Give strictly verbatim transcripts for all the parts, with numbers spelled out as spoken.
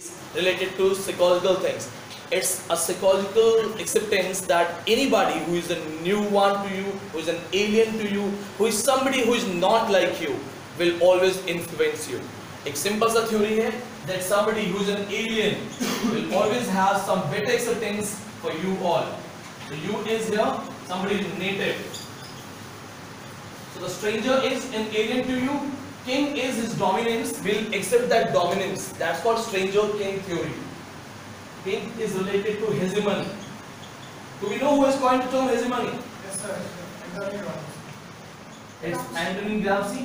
related to psychological things. It's a psychological acceptance that anybody who is a new one to you, who is an alien to you, who is somebody who is not like you, will always influence you. एक simple सा theory है that somebody who is an alien will always have some better acceptance for you all. So you is here, somebody is native. So the stranger is an alien to you. King is his dominance, will accept that dominance. That's called stranger king theory. King is related to hegemony. Do we know who has coined the term hegemony? Yes, sir. Anthony Ramos. It's Anthony Gramsci.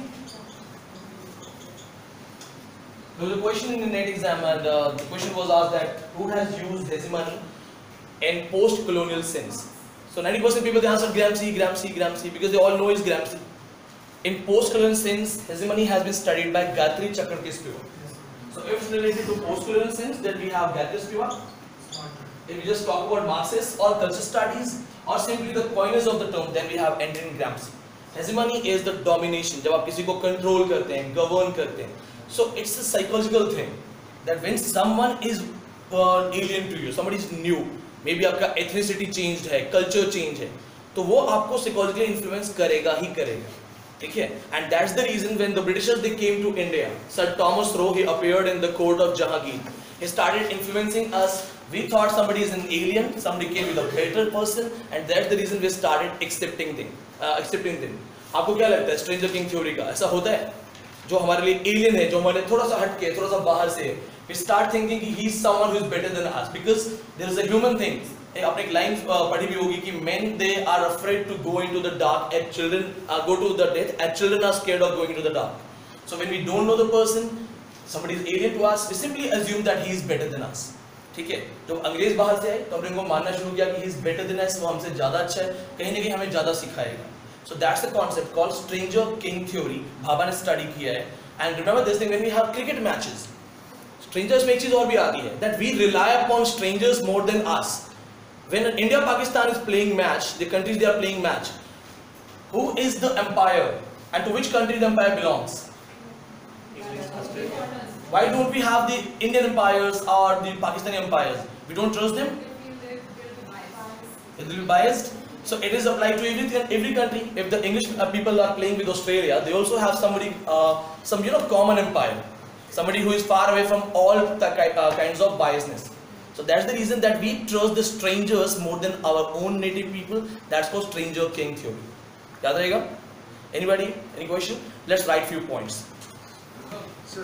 There was a question in the NET exam, and uh, the question was asked that who has used hegemony in post-colonial sense. So ninety percent people they answered Gramsci, Gramsci, Gramsci because they all know it's Gramsci. In post-colonial sense, hegemony has been studied by Gayatri Chakrabarty. So if it's related to post-colonial sense, then we have Gayatri Spivak. If we just talk about Marxist or culture studies, or simply the coiners of the term, then we have Anthony Gramsci. Hegemony is the domination. जब आप किसी को control करते हैं, govern करते हैं. So it's a psychological thing that when someone is uh, alien to you, somebody is new, maybe आपका ethnicity changed है, culture changed है, तो वो आपको psychologically influence करेगा ही करेगा. ठीक है? And that's the reason when the Britishers they came to India, Sir Thomas Roe he appeared in the court of Jahangir. He started influencing us. We thought somebody is an alien, somebody came with a better person, and that's the reason we started accepting them. Uh, accepting them. आपको क्या लगता है Stranger King theory का? ऐसा होता है? जो हमारे लिए alien है, जो हमारे थोड़ा सा हट के, थोड़ा सा बाहर से है. We start thinking कि he is someone who is better than us because there is a human thing. आपने एक लाइन पढ़ी भी होगी कि men they are afraid to go into the dark and children uh, go to the death and children are scared of going into the dark. So when we don't know the person, somebody is alien to us, we simply assume that he is better than us. ठीक है? जब अंग्रेज बाहर से आए तो हमने उनको मानना शुरू किया कि he is better than us, वो हमसे ज़्यादा अच्छा है, कहीं ना कहीं हमें ज़्यादा सिखाएगा. So that's the concept called Stranger King theory. Bhabha ने study किया है. And remember this thing when we have cricket matches, strangers में एक चीज़ और भी आती है that we rely upon strangers more than us. When India Pakistan is playing match, the countries they are playing match, who is the empire and to which country the empire belongs? Why don't we have the Indian empires or the Pakistani empires? We don't trust them? It will be biased. So it is applied to every, every country. If the English people are playing with Australia, they also have somebody, uh, some you know common empire, somebody who is far away from all the uh, kinds of biasness. So that's the reason that we trust the strangers more than our own native people. That's called Stranger King theory. याद रहेगा? Anybody? Any question? Let's write few points. Sir,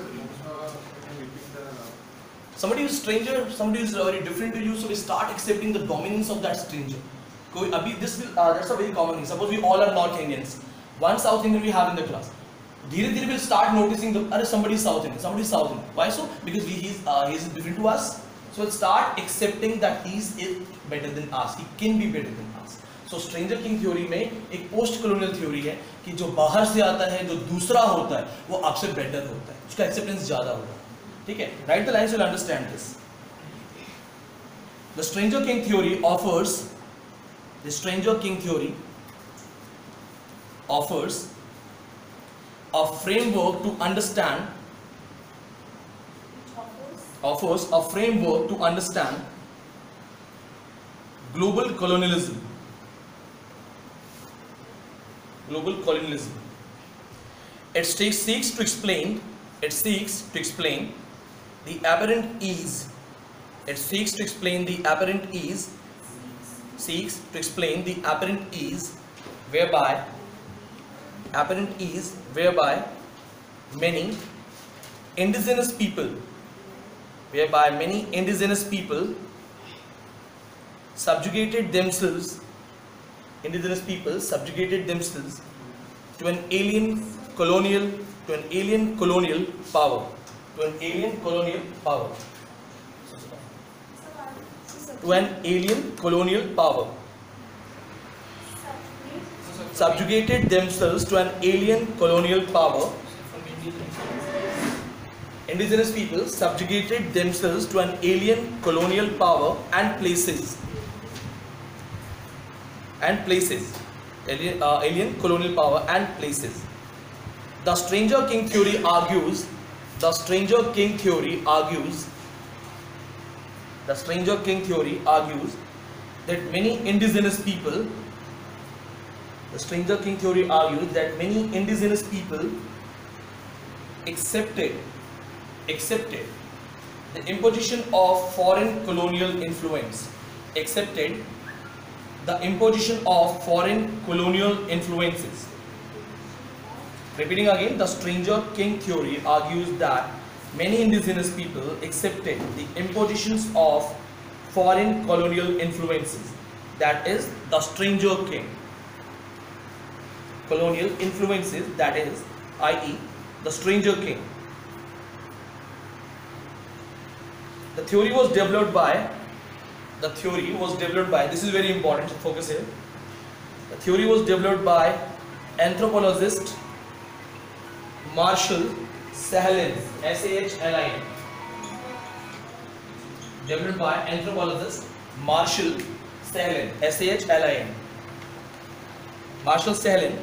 somebody who is stranger, somebody who is very different to you, so we start accepting the dominance of that stranger. कोई अभी this will uh, that's a very common thing. Suppose we all are North Indians. One South Indian we have in the class. धीरे धीरे we'll start noticing the अरे somebody is South Indian, somebody is South Indian. Why so? Because he is uh, he is different to us. So we'll start accepting that he is better than us. He can be better than us. So Stranger King theory में एक post colonial theory है कि जो बाहर से आता है, जो दूसरा होता है, वो आपसे better होता है. उसका acceptance ज़्यादा होता है. ठीक है? Write the lines, you'll understand this. The Stranger King theory offers. The Stranger King theory offers a framework to understand. Offers a framework to understand global colonialism. Global colonialism. It seeks to explain. It seeks to explain the apparent ease. It seeks to explain the apparent ease. Seeks to explain the apparent ease whereby apparent ease whereby many indigenous people. whereby many indigenous people subjugated themselves, indigenous people subjugated themselves to an alien colonial, to an alien colonial power, to an alien colonial power, to an alien colonial power, subjugated themselves to an alien colonial power. Indigenous people subjugated themselves to an alien colonial power and places and places alien, uh, alien colonial power and places. The Stranger King theory argues the Stranger King theory argues The stranger king theory argues that many indigenous people, the stranger king theory argues that many indigenous people accepted, accepted the imposition of foreign colonial influence, accepted the imposition of foreign colonial influences. Repeating again, the stranger king theory argues that many indigenous people accepted the impositions of foreign colonial influences. That is the stranger king. Colonial influences, that is, that is, the stranger king. The theory was developed by, the theory was developed by, this is very important, focus here. The theory was developed by anthropologist Marshall Sahlin, S A H L I N. Developed by anthropologist Marshall Sahlin, S A H L I N. Marshall Sahlin,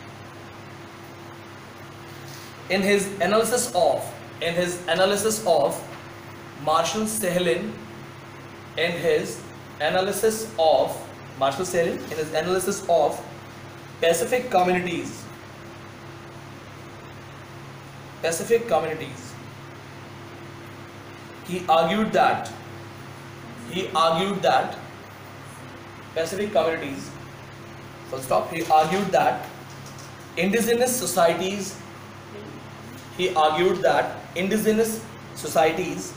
in his analysis of, in his analysis of, Marshall Sahlin, in his analysis of, Marshall Sahlin, in his analysis of Pacific communities, Pacific communities, he argued that, he argued that Pacific communities, full stop, he argued that indigenous societies, he argued that indigenous societies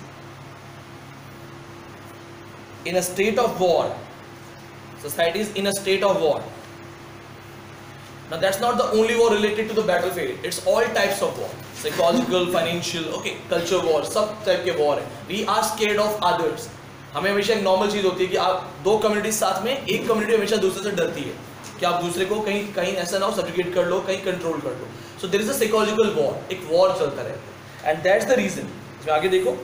in a state of war, societies in a state of war. Now that's not the only war related to the battlefield, it's all types of war. Psychological, financial, okay, culture war, सब type के war है. We are scared of others. हमें हमेशा एक normal चीज़ होती है कि आप दो communities साथ में, एक community हमेशा दूसरे से डरती है कि आप दूसरे को कहीं कहीं ऐसा ना हो subjugate कर लो, कहीं control कर लो. So there is a psychological war, एक war चलता रहता है. And that's the reason. इसमें आगे देखो.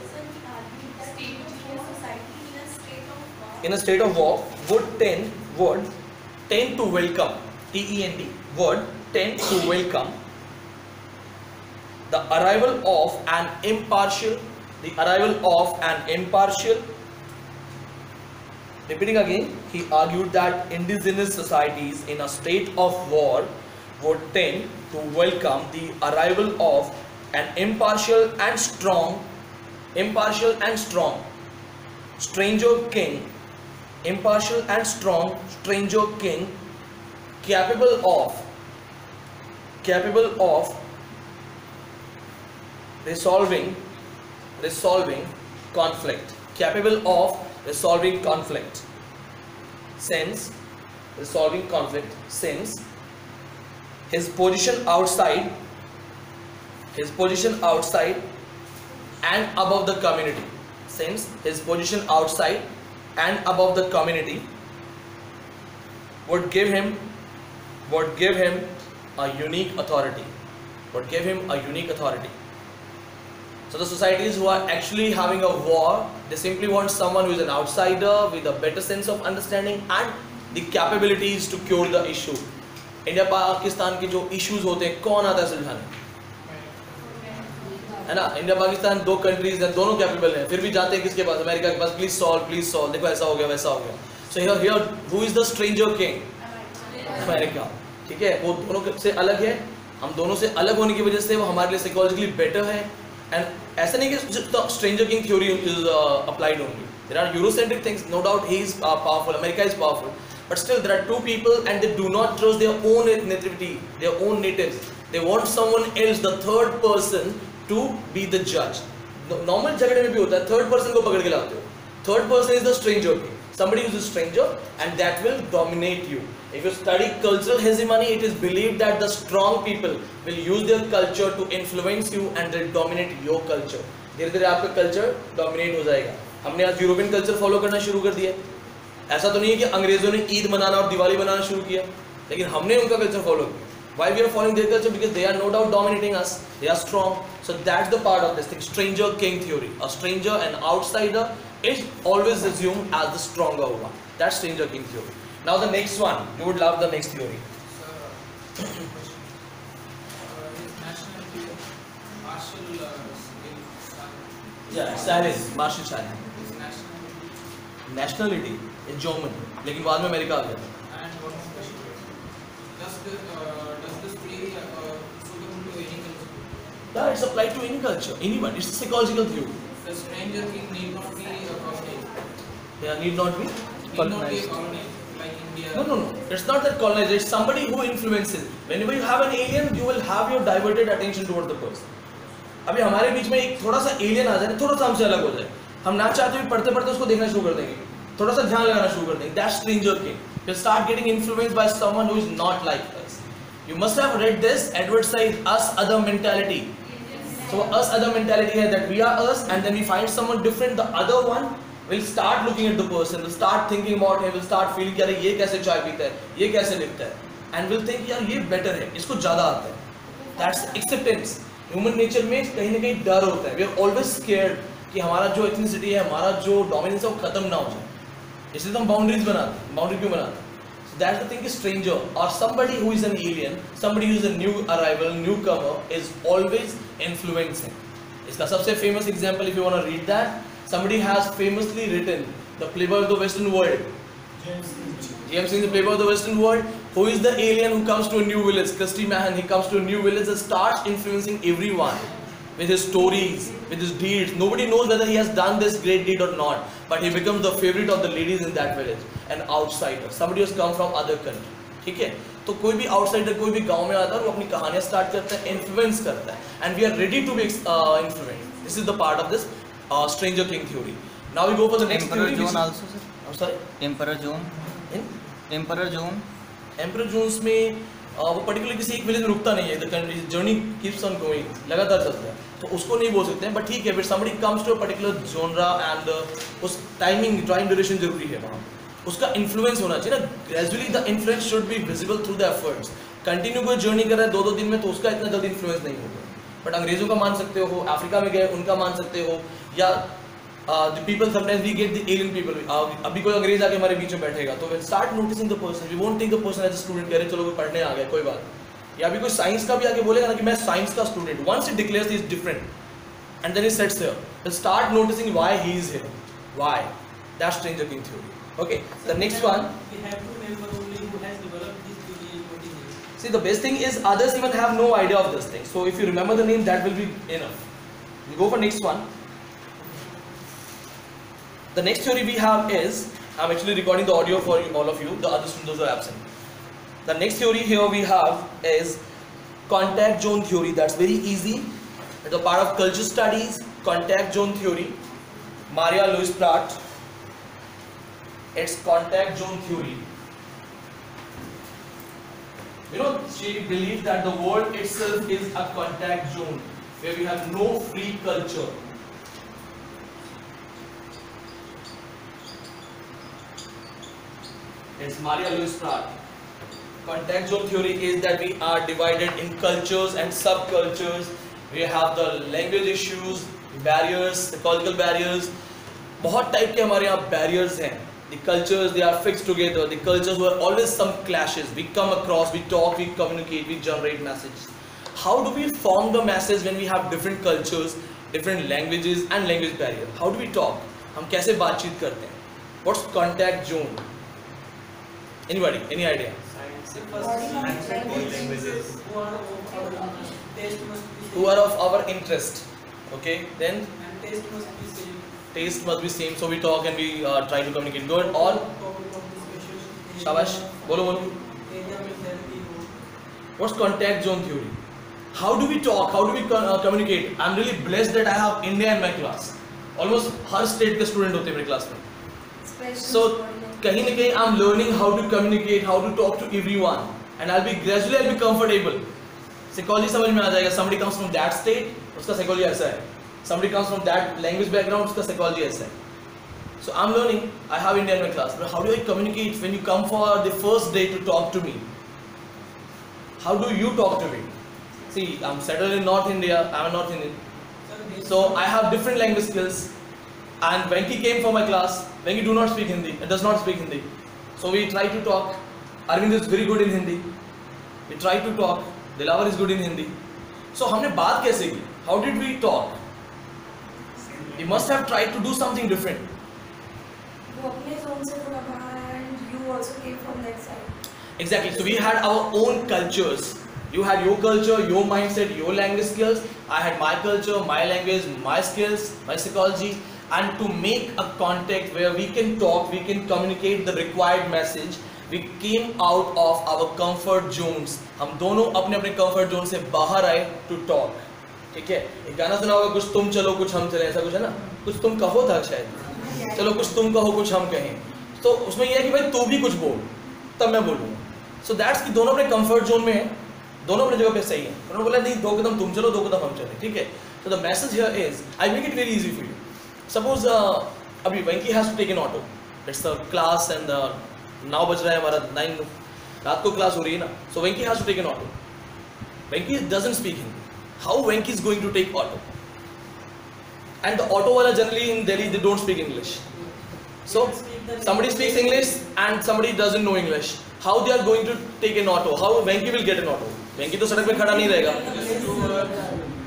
In a state of war, would tend would tend to welcome, T E N D, would tend to welcome the arrival of an impartial, the arrival of an impartial. Repeating again, he argued that indigenous societies in a state of war would tend to welcome the arrival of an impartial and strong, impartial and strong stranger king, impartial and strong stranger king, capable of, capable of resolving, resolving conflict, capable of resolving conflict, since, resolving conflict, since his position outside, his position outside and above the community, since his position outside and above the community would give him, would give him a unique authority, would give him a unique authority. So the societies who are actually having a war, they simply want someone who is an outsider with a better sense of understanding and the capabilities to cure the issue. India Pakistan के जो issues होते हैं, कौन आता है सुलझाने? है ना? इंडिया पाकिस्तान दो countries हैं, दोनों capable हैं, फिर भी जाते हैं किसके पास? अमेरिका के पास, please solve, please solve, देखो ऐसा हो गया, वैसा हो गया. So here, here, who is the stranger king? America. ठीक है, वो दोनों से अलग है. हम दोनों से अलग होने की वजह से वो हमारे लिए psychologically better है. And ऐसा नहीं कि the stranger king theory is uh, applied only. There are Eurocentric things. No doubt he is uh, powerful. America is powerful. But still, there are two people, and they do not trust their own nativity, their own natives. They want someone else, the third person, to be the judge. Normal झगड़े में भी होता है. Third person को पकड़ के लाते हो. Third person is the stranger king. Somebody who is a stranger, and that will dominate you. If you study cultural hegemony, it is believed that the strong people will use their culture to influence you and they'll dominate your culture. धीरे धीरे आपका culture dominate हो जाएगा. हमने आज European culture follow करना शुरू कर दिया. ऐसा तो नहीं है कि अंग्रेजों ने ईद मनाना और दिवाली मनाना शुरू किया, लेकिन हमने उनका culture follow किया. Why we are following their culture? Because they are no doubt dominating us. They are strong. So that's the part of this thing. Stranger king theory. A stranger, an outsider, is always assumed as the stronger one. That's stranger king theory. Now the next one, you would love the next theory. Sir, uh, his nationality, Marshall uh, Yeah, Sahlin, Marshall Sahlin. His nationality. Nationality is German, लेकिन बाद में America आ गया. And one more question. Does the uh, does this theory uh, suitable to any culture? Yeah, it's applied to any culture, anyone. It's a psychological theory. The stranger king need not be a colonized. Yeah, need not be. Need not be a colonized like India. No, no, no. It's not that colonized. It's somebody who influences. Whenever you have an alien, you will have your diverted attention towards the person. अभी हमारे बीच में एक थोड़ा सा alien आ जाए, थोड़ा सा हमसे अलग हो जाए, हम ना चाहते हुए पढ़ते पढ़ते उसको देखना शुरू कर देंगे, थोड़ा सा ध्यान लगाना शुरू कर देंगे. That's stranger king. You start getting influenced by someone who is not like us. You must have read this. Edward said, "Us other mentality." So us other mentality है that we are us, and then we find someone different. The other one will start looking at the person, will start thinking about him, will start feeling कि अरे ये कैसे चाय पीता है, ये कैसे लिखता है, and will think यार ये better है, इसको ज़्यादा आता है. That's acceptance. ह्यूमन नेचर में कहीं ना कहीं डर होता है. वी आर ऑलवेज स्केयर्ड कि हमारा जो एथनिसिटी है, हमारा जो डोमिनेंस है वो खत्म ना हो जाए, इसलिए तो हम बाउंड्रीज बनाते हैं. बाउंड्री क्यों बनाते हैं? So that's the thing. Stranger और somebody who is an alien, somebody who is a new arrival, newcomer is always influencing. इसका सबसे famous example, if you want to read that, somebody has famously written the playboy of the Western world. James Dean, the playboy of the Western world, who is the alien who comes to a new village. Christy Mahan, he comes to a new village and starts influencing everyone with his stories, with his deeds. Nobody knows whether he has done this great deed or not, but he becomes the favorite of the ladies in that village. An outsider, somebody who has come from other country. ठीक है? तो कोई भी outsider कोई भी गांव में आता है, वो अपनी कहानियाँ start करता है, influence करता है, and we are ready to be uh, influenced. This is the part of this uh, stranger king theory. Now we go for the next Emperor theory. John also, sir. I'm sorry. Emperor John. In? Emperor John. Emperor Jones में वो particular किसी एक village में रुकता नहीं है. The country journey keeps on going, लगातार चलता है, तो उसको नहीं बोल सकते हैं. बट ठीक है, फिर somebody comes to a particular genre and उस टाइमिंग टाइम ड्यूरेशन जरूरी है वहाँ, उसका इन्फ्लुएंस होना चाहिए ना. Gradually the influence should be visible through the efforts. Continue कोई जर्नी कर रहा है दो दो दिन में, तो उसका इतना जल्दी इन्फ्लुएंस नहीं होगा. बट अंग्रेजों का मान सकते हो, अफ्रीका में गए उनका मान सकते हो, या Uh, the people sometimes we get the alien people. Uh, अभी कोई अंग्रेज आके हमारे बीच में बैठेगा, तो we'll start noticing the person. We won't take the person as a student. कह रहे चलो कोई पढ़ने आ गया, कोई बात. या अभी कोई साइंस का भी आके बोलेगा ना कि मैं साइंस का student. Once he declares he is different, and then he sits here, we'll start noticing why he is here. Why? That's stranger king theory. Okay. The next one. We have to remember only who has developed this theory. What is it? See, the best thing is others even have no idea of this thing. So if you remember the name, that will be enough. We go for next one. The next theory we have is, I'm actually recording the audio for you, all of you, the other students are absent. The next theory here we have is contact zone theory. That's very easy. It's a part of culture studies, contact zone theory. Maria Louise Pratt. It's contact zone theory. You know, she believed that the world itself is a contact zone where we have no free culture. It's Maria Louise Pratt. Contact zone theory is that we are divided in cultures and subcultures. We have the language issues, barriers, psychological barriers. बहुत type के हमारे यहाँ barriers हैं. The cultures, they are fixed together. The cultures were always some clashes. We come across, we talk, we communicate, we generate messages. How do we form the message when we have different cultures, different languages and language barrier? How do we talk? हम कैसे बातचीत करते हैं? What's contact zone? Anybody? Any idea? Who are of our interest? Okay, then taste must be same. So we talk and we uh, try to communicate. Good. Or shabash. Bolo bolo. What's contact zone theory? How do we talk? How do we uh, communicate? I'm really blessed that I have India in my class. Almost her state के student होते हैं मेरे class में. So कहीं ना कहीं I'm learning how to communicate, how to talk to everyone, and I'll be gradually I'll be comfortable. Psychology समझ में आ जाएगा. Somebody comes from that state, उसका psychology ऐसा है. Somebody comes from that language background, उसका psychology ऐसा है. So I'm learning. I have India in my class, but how do I communicate when you come for the first day to talk to me? How do you talk to me? See, I'm settled in North India. I'm a North Indian, so I have different language skills. And Venki came for my class. Venki do not speak Hindi. It does not speak Hindi. So we try to talk. Arvind is very good in Hindi. We try to talk. Dilavar is good in Hindi. So हमने बात कैसे की? How did we talk? We must have tried to do something different. वो अपने zone से थोड़ा बाहर आया and you also came from that side. Exactly. So we had our own cultures. You had your culture, your mindset, your language skills. I had my culture, my language, my skills, my psychology. And to make a contact where we can talk, we can communicate the required message, we came out of our comfort zones. हम दोनों अपने अपने comfort zone से बाहर आए to talk. ठीक है? एक गाना सुना होगा, कुछ तुम चलो कुछ हम चले, ऐसा कुछ है ना? कुछ तुम कहो था शायद. चलो कुछ तुम कहो कुछ हम कहें. तो उसमें यह है कि भाई तू भी कुछ बोल, तब मैं बोलूँगा. So that's कि दोनों अपने comfort zone में हैं, दोनों अपने जगह पे सही हैं. उन्होंने बोला नहीं दो कदम तुम चलो दो कदम हम चले. ठीक है? So the message here is, I make it very easy for you. Suppose uh, अभी Venki has to take an auto. It's the class and the now बज रहा है हमारा nine, रात को class हो रही है ना. So Venki has to take an auto. Venki doesn't speak Hindi. How Venki is going to take auto? And the auto wala generally in Delhi they don't speak English. So somebody speaks English and somebody doesn't know English. How they are going to take an auto? How Venki will get an auto? Venki तो सड़क पे खड़ा नहीं रहेगा.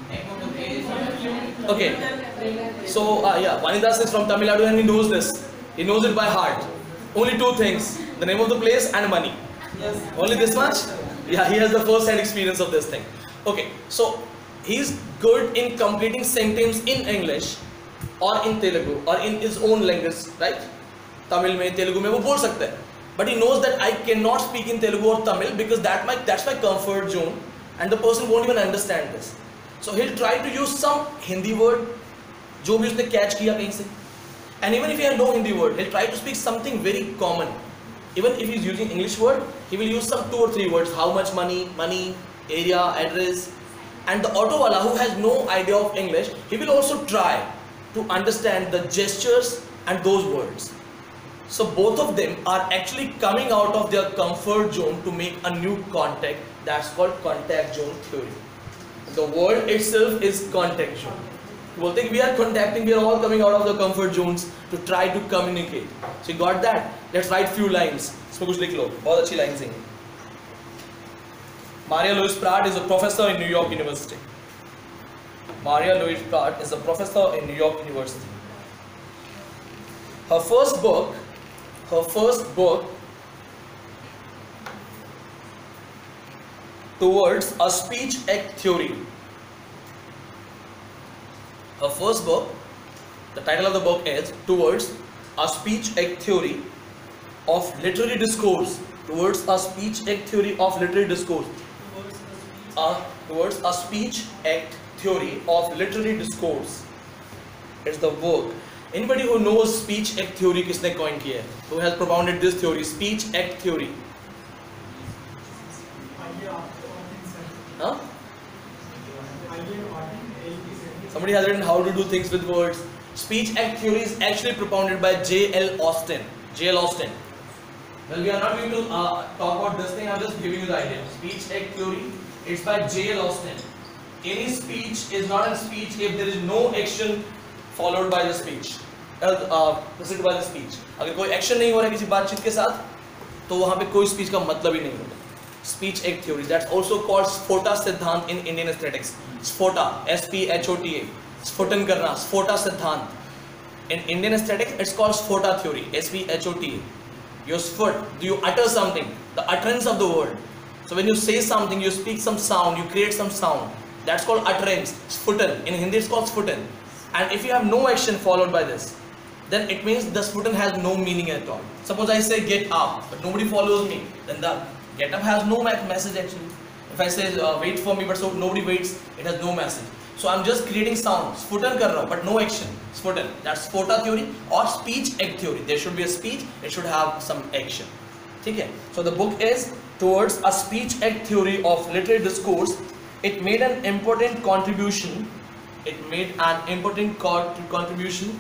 Okay. So uh, yeah, Vanidas is from Tamil Nadu and he knows this. He knows it by heart. Only two things: the name of the place and money. Yes. Only this much? Yeah, he has the first-hand experience of this thing. Okay, so he's good in completing sentence in English or in Telugu or in his own language, right? Tamil में, Telugu में वो बोल सकता है. But he knows that I cannot speak in Telugu or Tamil because that my that's my comfort zone, and the person won't even understand this. So he'll try to use some Hindi word, जो भी उसने catch किया कहीं से. And even if he has no Hindi word, he'll try to speak something very common. Even if he's using English word, he will use some two or three words. How much money, money, area, address. And the auto wala who has no idea of English, he will also try to understand the gestures and those words. So both of them are actually coming out of their comfort zone to make a new contact. That's called contact zone theory. The word itself is contact zone. बोलते हैं कि we are contacting, we are all coming out of the comfort zones to try to communicate. So you got that? Let's write few lines. इसमें कुछ लिख लो, बहुत अच्छी lines हैं. Maria Louise Pratt is a professor in New York University. Maria Louise Pratt is a professor in New York University. Her first book, her first book towards a speech act theory. Her first book, the title of the book is Towards a Speech Act Theory of Literary Discourse. Towards a Speech Act Theory of Literary Discourse. Uh, towards a Speech Act Theory of Literary Discourse. It's the work. Anybody who knows Speech Act Theory, किसने coin किया है? Who has propounded this theory? Speech Act Theory. Huh? Somebody has written how to do things with words. Speech Act Theory is actually propounded by J L Austin. J L Austin. Well, we are not going to uh, talk about this thing. I'm just giving you the idea. Speech Act Theory. It's by J L Austin. Any speech is not a speech if there is no action followed by the speech. Uh, preceded by the speech. अगर कोई action नहीं हो रहा है किसी बातचीत के साथ, तो वहाँ पे कोई speech का मतलब ही नहीं होगा. Speech Act Theory. That's also called Sphota Siddhant in Indian aesthetics. Sphota, S P H O T A. Sphutan karna, Sphota Siddhant. In Indian aesthetics, it's called Sphota Theory. S P H O T A. You sphut, you utter something, the utterance of the word. So when you say something, you speak some sound, you create some sound. That's called utterance. Sphutan. In Hindi, it's called Sphutan. And if you have no action followed by this, then it means the Sphutan has no meaning at all. Suppose I say get up, but nobody follows me, then the get up has no message actually. If I say uh, wait for me, but so nobody waits, it has no message. So I'm just creating sound, Sphutan kar raha hu, but no action. Sphutan. That's Sphota theory or speech act theory. There should be a speech, it should have some action. Okay? So the book is Towards a Speech Act Theory of Literary Discourse. It made an important contribution. It made an important contribution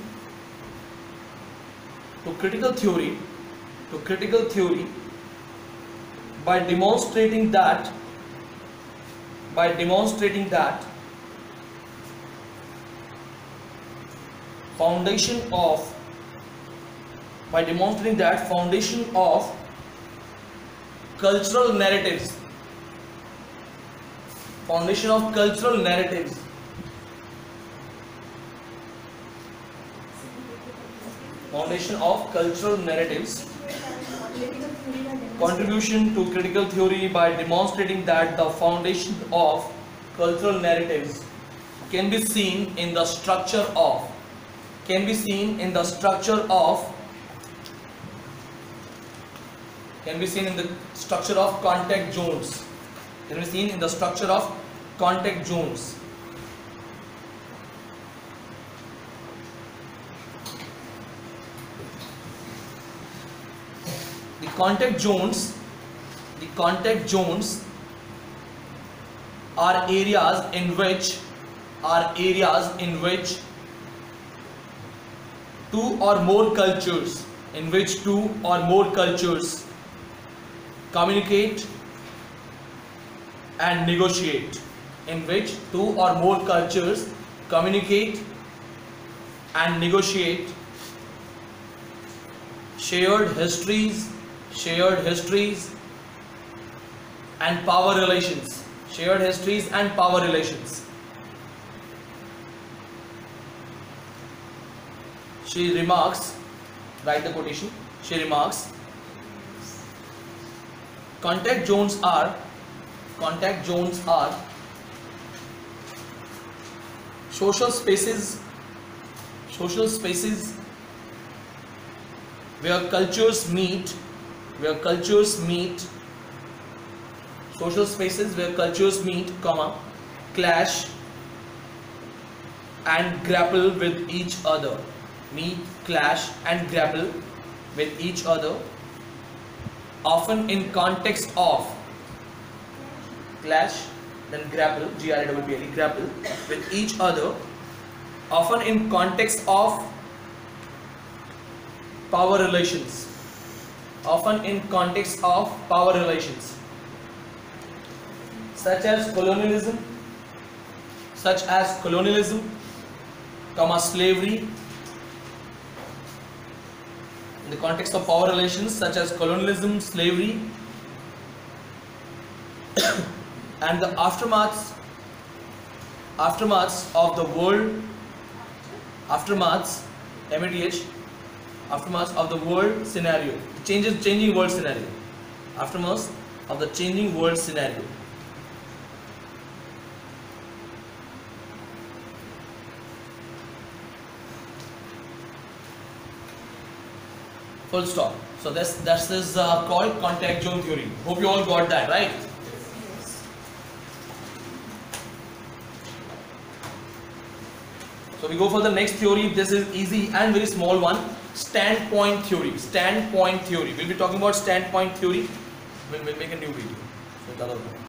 to critical theory, to critical theory by demonstrating that, by demonstrating that foundation of, by demonstrating that foundation of cultural narratives, foundation of cultural narratives Foundation of cultural narratives. Contribution to critical theory by demonstrating that the foundation of cultural narratives can be seen in the structure of can be seen in the structure of can be seen in the structure of contact zones can be seen in the structure of contact zones. The contact zones the contact zones are areas in which are areas in which two or more cultures in which two or more cultures communicate and negotiate in which two or more cultures communicate and negotiate shared histories shared histories and power relations shared histories and power relations. She remarks, write the quotation, she remarks, contact zones are, contact zones are social spaces, social spaces where cultures meet, where cultures meet, social spaces where cultures meet, comma, clash and grapple with each other. Meet, clash and grapple with each other, often in context of clash, then grapple, G R A P P L E, grapple with each other, often in context of power relations, often in context of power relations, such as colonialism, such as colonialism, comma, slavery. In the context of power relations such as colonialism, slavery and the aftermaths aftermaths of the world aftermaths M A T H aftermaths of the world scenario, changes changing world scenario, aftermaths of the changing world scenario. Full stop. So this this is uh, called contact zone theory. Hope you all got that, right? So we go for the next theory. This is easy and very small one. Standpoint theory. Standpoint theory. We'll be talking about standpoint theory. We'll, we'll make a new video.